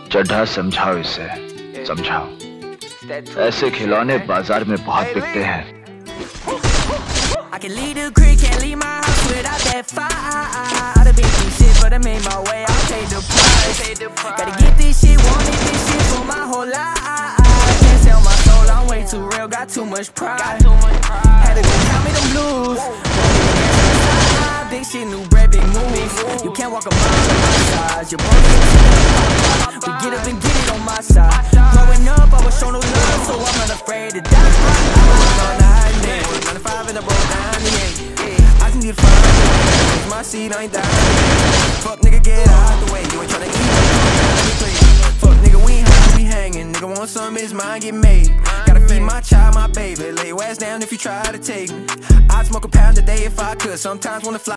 चड्ढा समझाओ इसे, समझाओ। ऐसे खिलौने बाजार में बहुत बिकते हैं। I can leave the crib, can't leave my house without that fire. I done been through shit, but I made my way, I'll pay the price. Gotta get this shit, wanted this shit for my whole life. Can't sell my soul, I'm way too real, got too much pride. Had to go count me them blues. Big shit, new bread, big moves. You can't walk a mile on my size. You're broken. We get up and get it on my side. Growing up, I was shown no love, so I'm not afraid to die. On the high man, 95 and I roll down the 8. I can get fine. My seat, I ain't dying. Fuck nigga, get out the way. You ain't tryna eat. Fuck nigga, we ain't high, we hanging. Nigga want some, his mind get made. Gotta feed my child, my baby. Lay your ass down if you try to take me. I'd smoke a pound a day if I could. Sometimes wanna fly.